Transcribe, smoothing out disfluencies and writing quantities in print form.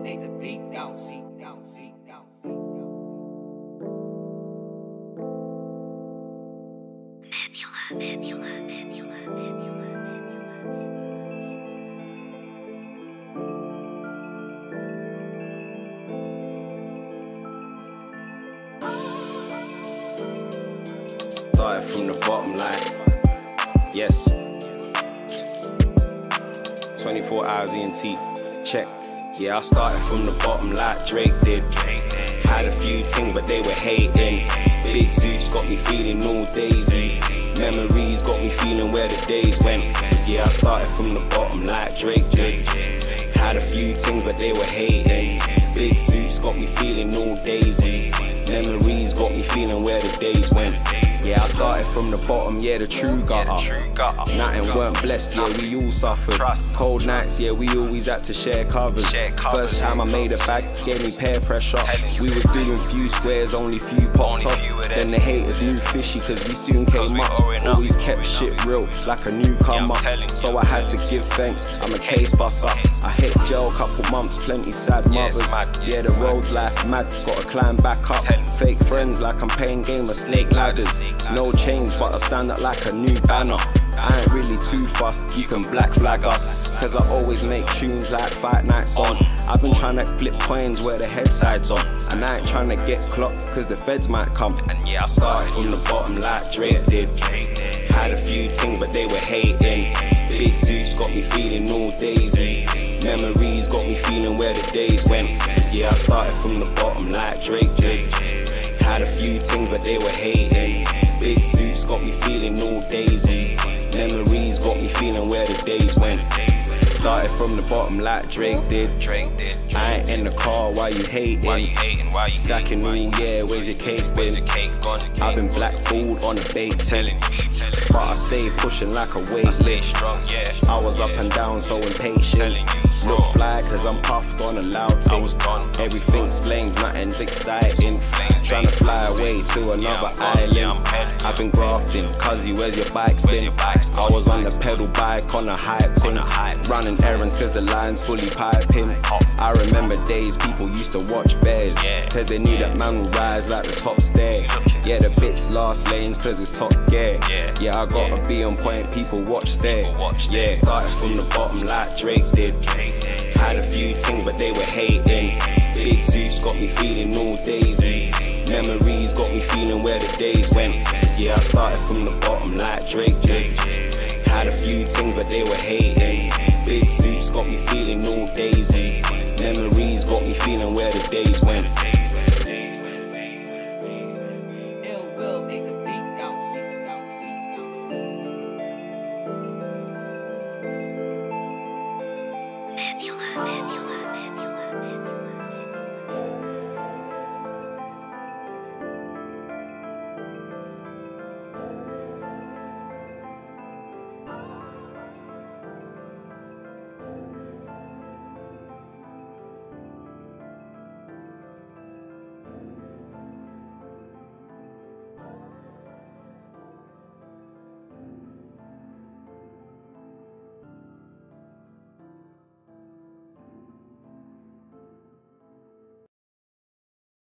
make the beat bounce. Started from the bottom like, yes. 24 hours ENT, check. Yeah, I started from the bottom like Drake did. Had a few things but they were hating. Big suits got me feeling all daisy. Memories got me feeling where the days went. Yeah, I started from the bottom like Drake did. Had a few things but they were hating. Big suits got me feeling all daisy. Memories got me feeling where the days went. Yeah, I started from the bottom, yeah, the true gutter. Nothing weren't blessed, yeah, we all suffered. Cold nights, yeah, we always had to share covers. First time I made a bag, gave me peer pressure. We was doing few squares, only few popped off. Then the haters knew fishy, cause we soon came up. Always kept shit real, like a newcomer. So I had to give thanks, I'm a case busser. I hit jail a couple months, plenty sad mothers. Yeah, the road's life mad, gotta climb back up. Fake friends like I'm playing game of snake ladders. No change, but I stand up like a new banner. I ain't really too fussed, you can black flag us. Cause I always make tunes like Fight Nights on. I've been trying to flip coins where the head side's on. And I ain't trying to get clocked cause the feds might come. And yeah, I started from the bottom like Drake did. Had a few things but they were hating. Big suits got me feeling all daisy. Memories got me feeling where the days went. Yeah, I started from the bottom like Drake did. Had a few things but they were hating. Big suits got me feeling all daisy. Memories got me feeling where the days went. Started from the bottom like Drake did. I ain't in the car, why you hating? Stacking all, yeah, where's your cake been? I've been blackballed on a bait telling you. But I stay pushing like a weightlifter. I was up and down so impatient. Look fly cause I'm puffed on a loud thing. Everything's flames, nothing's exciting. Trying to fly away to another island. I've been grafting, cuzzy, where's your bike been? I was on the pedal bike on a hype thing. Running errands cause the line's fully piping. I remember days people used to watch bears, cause they knew that man would rise like the top stair. Yeah, the bits last lanes cause it's top gear. Yeah, I gotta be on point, people watch stare. Yeah, started from the bottom like Drake did. Had a few things but they were hating. Big suits got me feeling all daisy. Memories got me feeling where the days went. Yeah, I started from the bottom like Drake did. Had a few things but they were hating. Big suits got me feeling all daisy. Memories got me feeling where the days went. Ill will make the beat bounce.